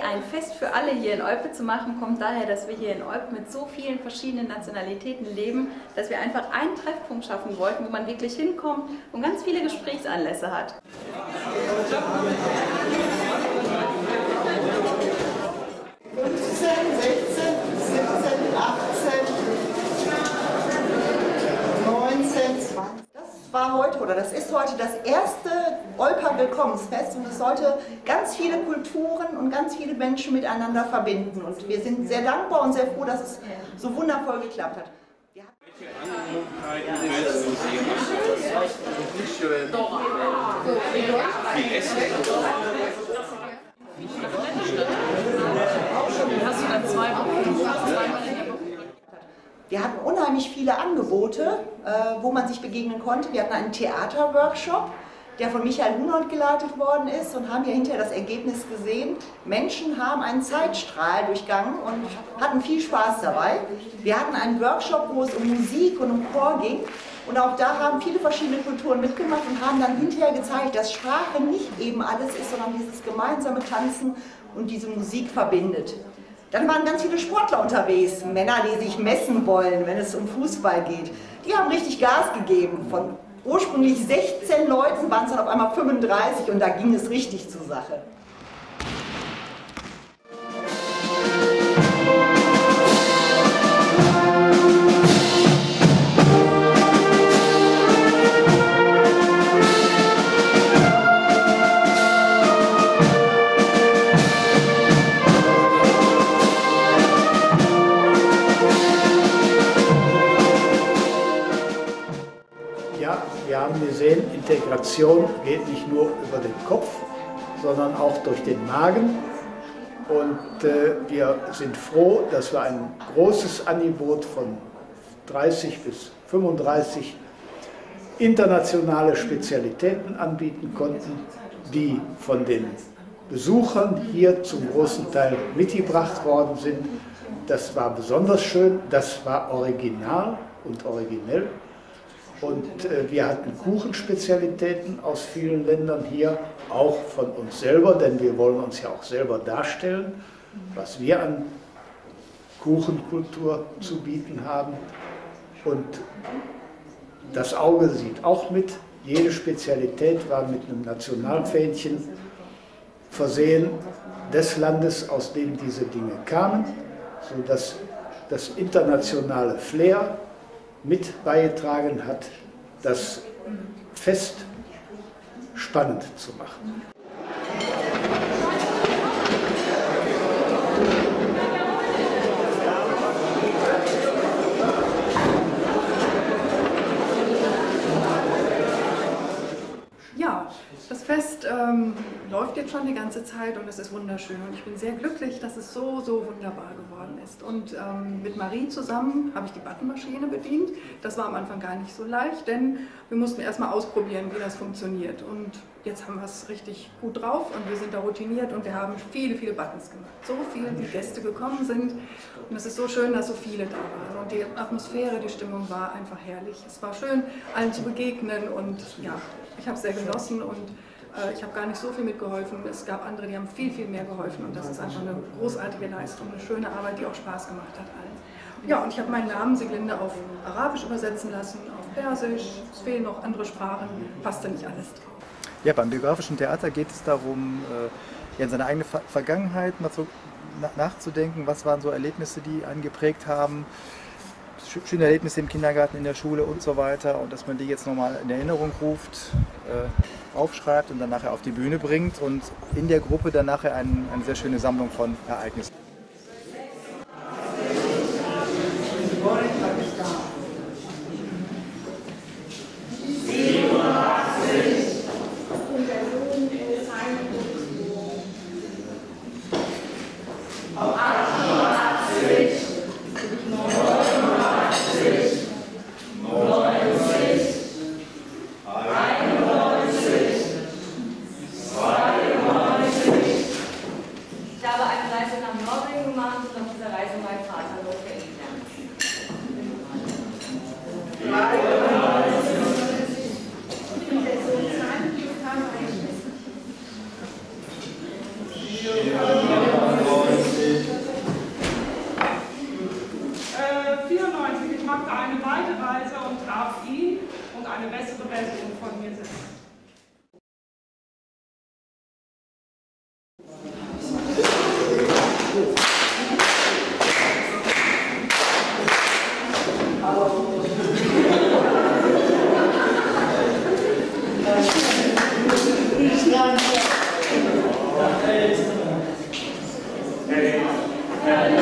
Idee, ein Fest für alle hier in Olpe zu machen, kommt daher, dass wir hier in Olpe mit so vielen verschiedenen Nationalitäten leben, dass wir einfach einen Treffpunkt schaffen wollten, wo man wirklich hinkommt und ganz viele Gesprächsanlässe hat. 15, 16, 17, 18, 19, 20. Das war heute oder das ist heute das erste Olper Willkommensfest und es sollte ganz viele Kulturen und ganz viele Menschen miteinander verbinden. Und wir sind sehr dankbar und sehr froh, dass es so wundervoll geklappt hat. Hast du dann 2 Wochen? Wir hatten unheimlich viele Angebote, wo man sich begegnen konnte. Wir hatten einen Theaterworkshop, der von Michael Hunold geleitet worden ist und haben hier hinterher das Ergebnis gesehen. Menschen haben einen Zeitstrahl durchgangen und hatten viel Spaß dabei. Wir hatten einen Workshop, wo es um Musik und um Chor ging. Und auch da haben viele verschiedene Kulturen mitgemacht und haben dann hinterher gezeigt, dass Sprache nicht eben alles ist, sondern dieses gemeinsame Tanzen und diese Musik verbindet. Dann waren ganz viele Sportler unterwegs, Männer, die sich messen wollen, wenn es um Fußball geht. Die haben richtig Gas gegeben. Von ursprünglich 16 Leuten waren es dann auf einmal 35 und da ging es richtig zur Sache. Wir haben gesehen, Integration geht nicht nur über den Kopf, sondern auch durch den Magen. Und wir sind froh, dass wir ein großes Angebot von 30 bis 35 internationale Spezialitäten anbieten konnten, die von den Besuchern hier zum großen Teil mitgebracht worden sind. Das war besonders schön, das war original und originell. Und wir hatten Kuchenspezialitäten aus vielen Ländern hier, auch von uns selber, denn wir wollen uns ja auch selber darstellen, was wir an Kuchenkultur zu bieten haben. Und das Auge sieht auch mit. Jede Spezialität war mit einem Nationalfähnchen versehen des Landes, aus dem diese Dinge kamen, sodass das internationale Flair mit beigetragen hat, das Fest spannend zu machen. Ja, das Fest läuft jetzt schon die ganze Zeit und es ist wunderschön und ich bin sehr glücklich, dass es so wunderbar geworden ist. Und mit Marie zusammen habe ich die Buttonmaschine bedient. Das war am Anfang gar nicht so leicht, denn wir mussten erstmal ausprobieren, wie das funktioniert. Und jetzt haben wir es richtig gut drauf und wir sind da routiniert und wir haben viele Buttons gemacht. So viele, wie Gäste gekommen sind und es ist so schön, dass so viele da waren. Und die Atmosphäre, die Stimmung war einfach herrlich. Es war schön, allen zu begegnen und ja, ich habe es sehr genossen und ich habe gar nicht so viel mitgeholfen. Es gab andere, die haben viel mehr geholfen und das ist einfach eine großartige Leistung, eine schöne Arbeit, die auch Spaß gemacht hat allen. Ja, und ich habe meinen Namen Sieglinde auf Arabisch übersetzen lassen, auf Persisch, es fehlen noch andere Sprachen, passt da nicht alles drauf. Ja, beim biografischen Theater geht es darum, ja, in seine eigene Vergangenheit mal so nachzudenken, was waren so Erlebnisse, die einen geprägt haben, schöne Erlebnisse im Kindergarten, in der Schule und so weiter und dass man die jetzt nochmal in Erinnerung ruft, aufschreibt und dann nachher auf die Bühne bringt und in der Gruppe dann nachher eine sehr schöne Sammlung von Ereignissen. Ja. Hey,